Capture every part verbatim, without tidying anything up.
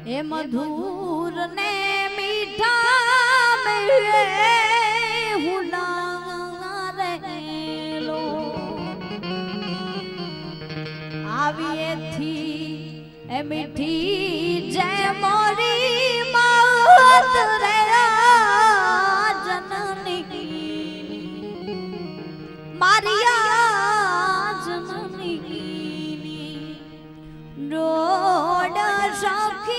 ए मधुर ने मीठा मिले हुला रे लो आविए थी ए मीठी जय मोरी मात रे जननी मारिया जननी रोड सखी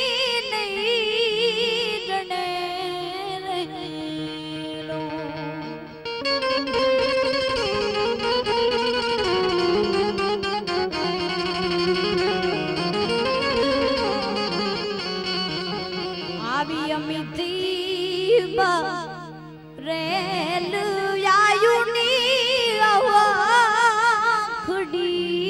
रेल आयुनी खड़ी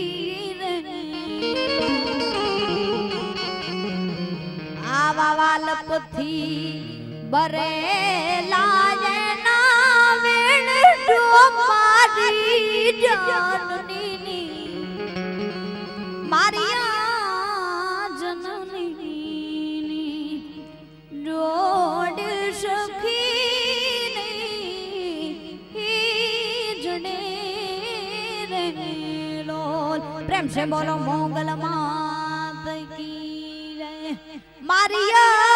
आवा वाल पुथी बरे लाजे ना वेण जो मारी जाननी मारिया जननी रोड सखी प्रेम से बोलो मोगल मात की जय मारिया।